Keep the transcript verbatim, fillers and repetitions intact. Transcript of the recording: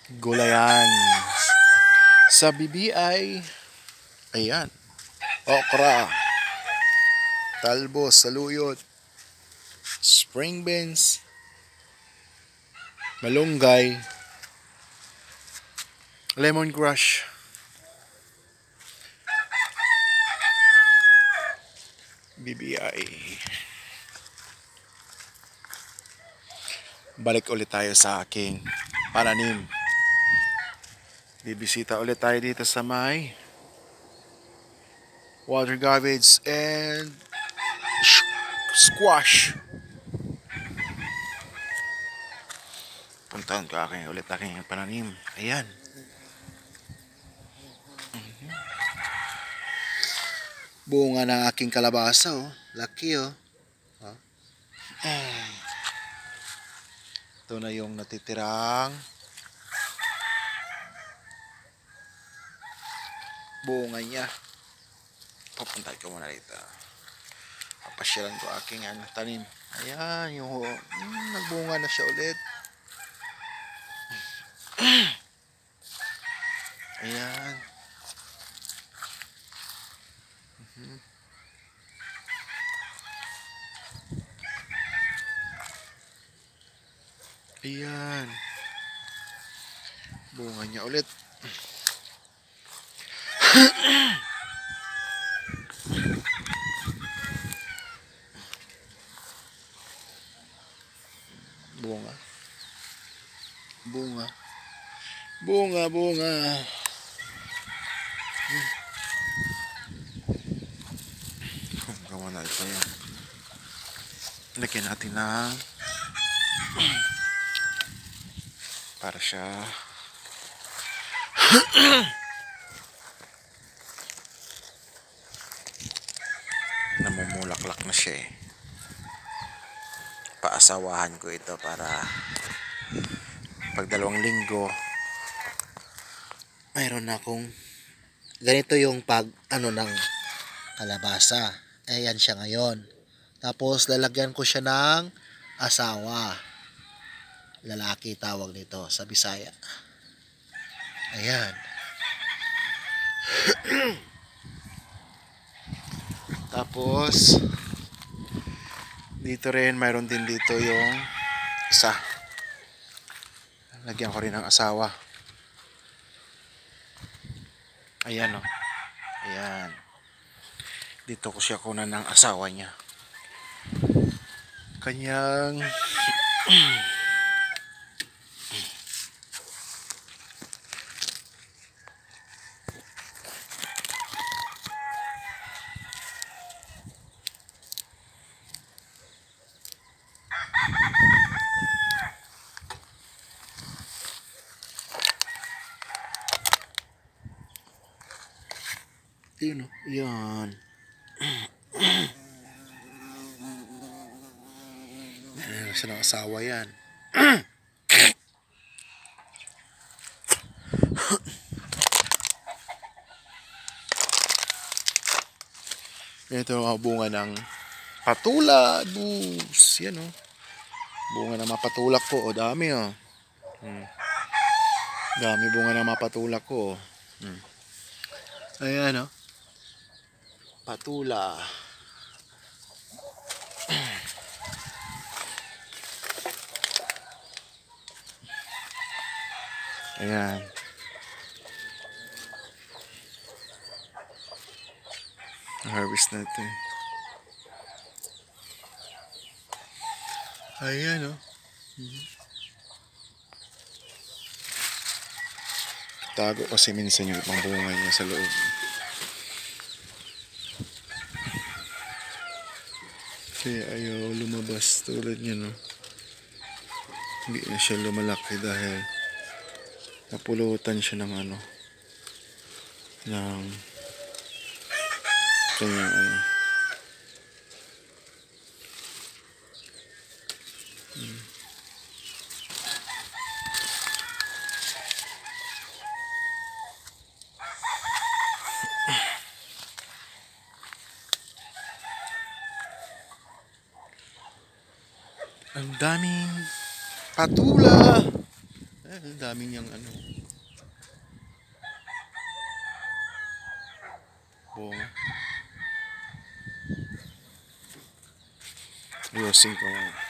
Gulayan. Sa bibi ay, ayan, okra, talbos, saluyot, spring beans, malunggay, lemongrass, B B I. Balik ulit tayo sa aking pananim. Bibisita ulit tayo dito sa may water garbage and squash. Puntahan ko aking ulit aking pananim. Ayan. Bunga ng aking kalabasa, oh. Laki, oh. Huh? Ito na yung natitirang bunga niya. Papuntahan ko muna dito. Papasyalan ko aking ano, tanim. Ayan, yung hmm, nagbunga na siya ulit. Ayan. Mm-hmm. Ayan. Bunga niya ulit. Bunga. Bunga. Bunga, bunga. Hmm. Gawa na ito yan. Lagyan natin ng para siya namumulaklak na siya eh. Paasawahan ko ito para pag dalawang linggo mayroon na akong ganito yung pag ano ng kalabasa. Ayan siya ngayon. Tapos lalagyan ko siya ng asawa. Lalaki tawag nito sa Bisaya. Ayan. Tapos dito rin mayroon din dito yung isa. Lagyan ko rin ng asawa. Ayan, oh. Ayan. Dito ko siya kunan ng asawa niya. Kanyang yun, oh. Yan. Ayan siya ng asawa yan. Ito ang bunga ng patula. Bus. Yan, oh. Bunga ng mga patulak ko. O, dami, oh. Hmm. Dami bunga ng mga patulak ko. Hmm. Ayan, oh. Patula. Ayan. Harvest natin. Ayan, oh. Mm-hmm. Tago kasi minsan yung ibang bunga niya sa loob. Kaya ayaw lumabas tulad niya, no. Hindi na siya lumalaki dahil napulutan siya ng ano, ng kanyang ano. Hmm. Ang daming patula. Ayan, ang dami niyang ano. Bunga. Ayusin ko.